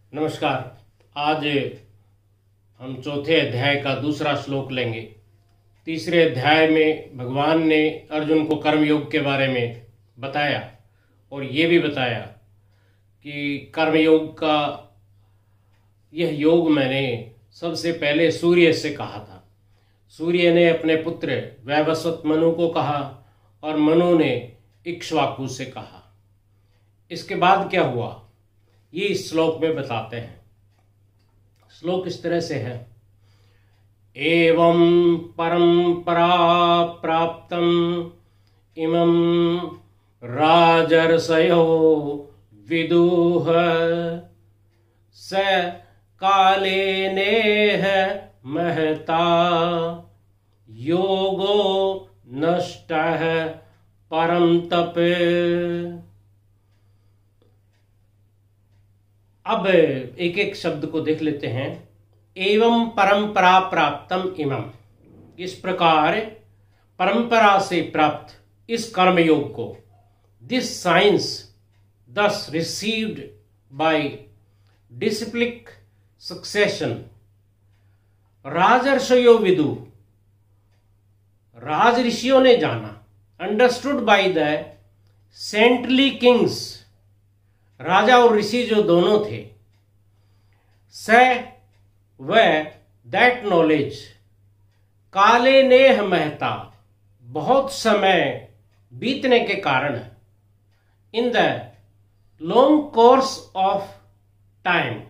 नमस्कार। आज हम चौथे अध्याय का दूसरा श्लोक लेंगे। तीसरे अध्याय में भगवान ने अर्जुन को कर्मयोग के बारे में बताया और ये भी बताया कि कर्मयोग का यह योग मैंने सबसे पहले सूर्य से कहा था। सूर्य ने अपने पुत्र वैवस्वत मनु को कहा और मनु ने इक्ष्वाकु से कहा। इसके बाद क्या हुआ ये इस श्लोक में बताते हैं। श्लोक इस तरह से है। एवं परंपरा प्राप्तम इमं राजर्षयो विदुः स कालेनेह महता योगो नष्टः परम तप। अब एक एक शब्द को देख लेते हैं। एवं परंपरा प्राप्तम इमं, इस प्रकार परंपरा से प्राप्त इस कर्मयोग को, this science thus received by disciplic succession, राजर्षयो विदु, राज ऋषियों ने जाना, understood by the saintly kings, राजा और ऋषि जो दोनों थे, स व दैट नॉलेज, काले नेह महता, बहुत समय बीतने के कारण, in the long course of time,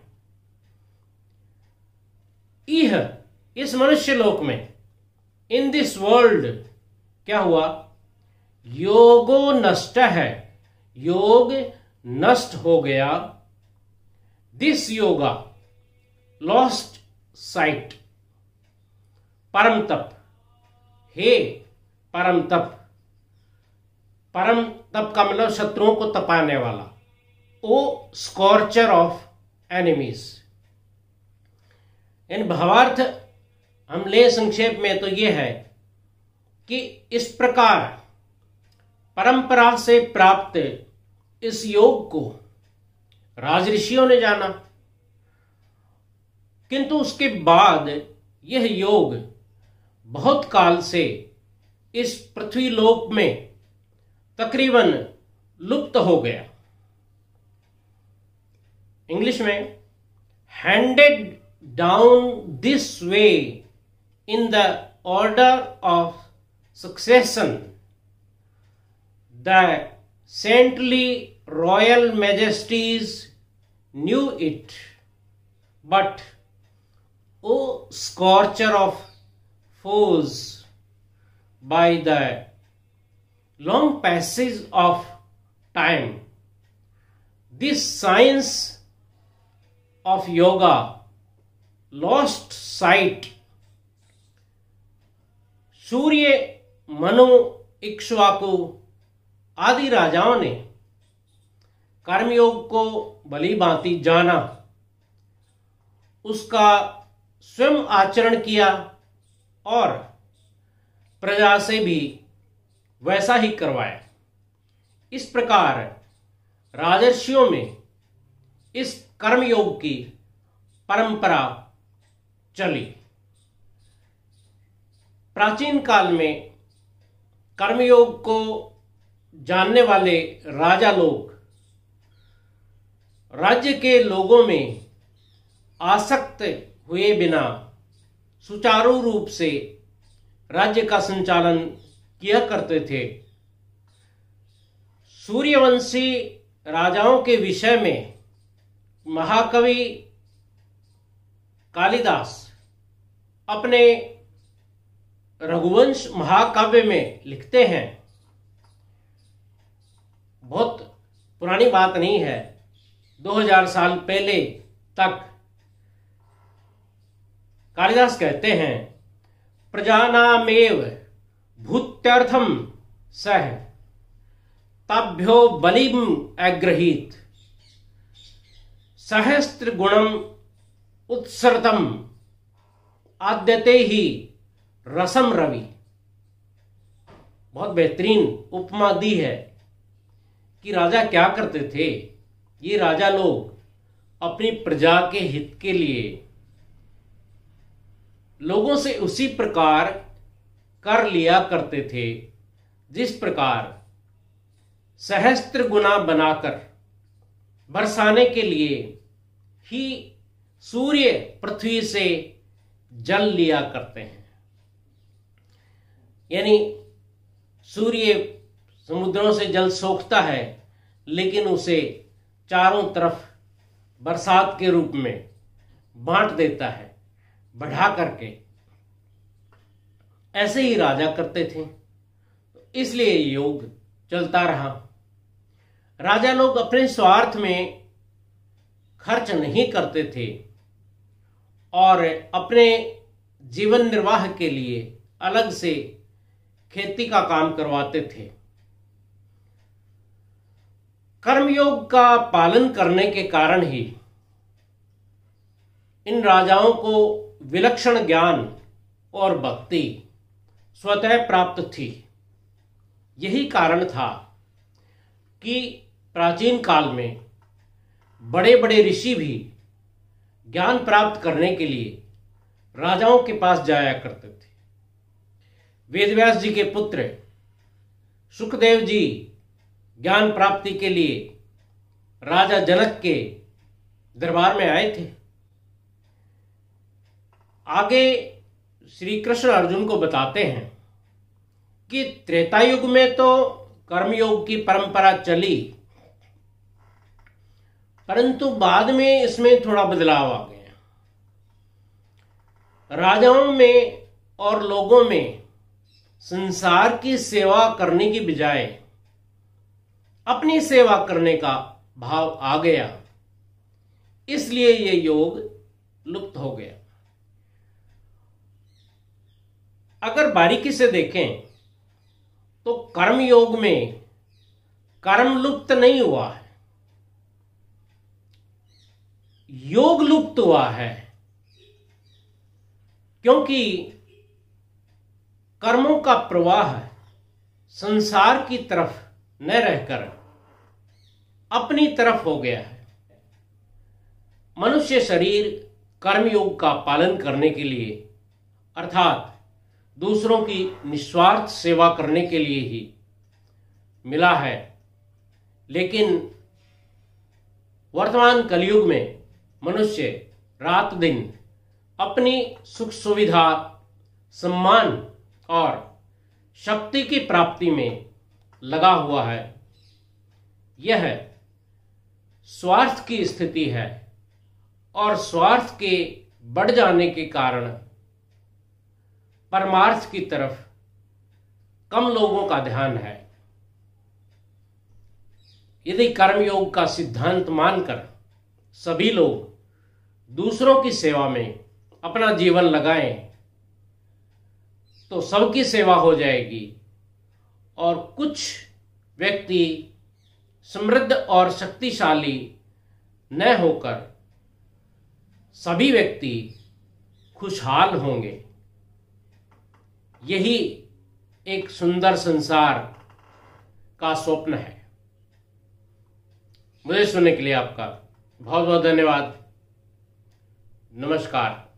इह, इस मनुष्य लोक में, इन दिस वर्ल्ड, क्या हुआ? योगो नष्ट है, योग नष्ट हो गया। दिस योगा लॉस्ट साइट, परम तप, हे परम तप, परम तप का मतलब शत्रुओं को तपाने वाला, ओ स्कॉर्चर ऑफ एनिमीज। इन भावार्थ हम ले संक्षेप में तो यह है कि इस प्रकार परंपरा से प्राप्त इस योग को राजऋषियों ने जाना, किंतु उसके बाद यह योग बहुत काल से इस पृथ्वी लोक में तकरीबन लुप्त हो गया। इंग्लिश में, handed down this way in the order of succession, the saintly royal majesties knew it, but O scorcher of foes, by the long passage of time, this science of yoga lost sight। Surya, Manu, Ikshvaku आदि राजाओं ने कर्मयोग को भली भांति जाना, उसका स्वयं आचरण किया और प्रजा से भी वैसा ही करवाया। इस प्रकार राजर्षियों में इस कर्मयोग की परंपरा चली। प्राचीन काल में कर्मयोग को जानने वाले राजा लोग राज्य के लोगों में आसक्त हुए बिना सुचारू रूप से राज्य का संचालन किया करते थे। सूर्यवंशी राजाओं के विषय में महाकवि कालिदास अपने रघुवंश महाकाव्य में लिखते हैं। बहुत पुरानी बात नहीं है, 2000 साल पहले तक कालिदास कहते हैं, प्रजानामेव भूत्यर्थम सह ताभ्यो बलिम अग्रहीत, सहस्त्र गुणम उत्सर्तम आद्यते ही रसम रवि। बहुत बेहतरीन उपमा दी है कि राजा क्या करते थे। ये राजा लोग अपनी प्रजा के हित के लिए लोगों से उसी प्रकार कर लिया करते थे जिस प्रकार सहस्त्र गुना बनाकर बरसाने के लिए ही सूर्य पृथ्वी से जल लिया करते हैं। यानी सूर्य समुद्रों से जल सोखता है, लेकिन उसे चारों तरफ बरसात के रूप में बांट देता है, बढ़ा करके। ऐसे ही राजा करते थे, इसलिए योग चलता रहा। राजा लोग अपने स्वार्थ में खर्च नहीं करते थे और अपने जीवन निर्वाह के लिए अलग से खेती का काम करवाते थे। कर्मयोग का पालन करने के कारण ही इन राजाओं को विलक्षण ज्ञान और भक्ति स्वतः प्राप्त थी। यही कारण था कि प्राचीन काल में बड़े बड़े ऋषि भी ज्ञान प्राप्त करने के लिए राजाओं के पास जाया करते थे। वेदव्यास जी के पुत्र सुखदेव जी ज्ञान प्राप्ति के लिए राजा जनक के दरबार में आए थे। आगे श्री कृष्ण अर्जुन को बताते हैं कि त्रेता युग में तो कर्मयोग की परंपरा चली, परंतु बाद में इसमें थोड़ा बदलाव आ गया। राजाओं में और लोगों में संसार की सेवा करने की बजाय अपनी सेवा करने का भाव आ गया, इसलिए ये योग लुप्त हो गया। अगर बारीकी से देखें तो कर्म योग में कर्म लुप्त नहीं हुआ है, योग लुप्त हुआ है, क्योंकि कर्मों का प्रवाह संसार की तरफ न रहकर अपनी तरफ हो गया है। मनुष्य शरीर कर्मयोग का पालन करने के लिए अर्थात दूसरों की निस्वार्थ सेवा करने के लिए ही मिला है, लेकिन वर्तमान कलयुग में मनुष्य रात दिन अपनी सुख सुविधा, सम्मान और शक्ति की प्राप्ति में लगा हुआ है। यह स्वार्थ की स्थिति है और स्वार्थ के बढ़ जाने के कारण परमार्थ की तरफ कम लोगों का ध्यान है। यदि कर्मयोग का सिद्धांत मानकर सभी लोग दूसरों की सेवा में अपना जीवन लगाएं तो सबकी सेवा हो जाएगी और कुछ व्यक्ति समृद्ध और शक्तिशाली न होकर सभी व्यक्ति खुशहाल होंगे। यही एक सुंदर संसार का स्वप्न है। मुझे सुनने के लिए आपका बहुत बहुत धन्यवाद। नमस्कार।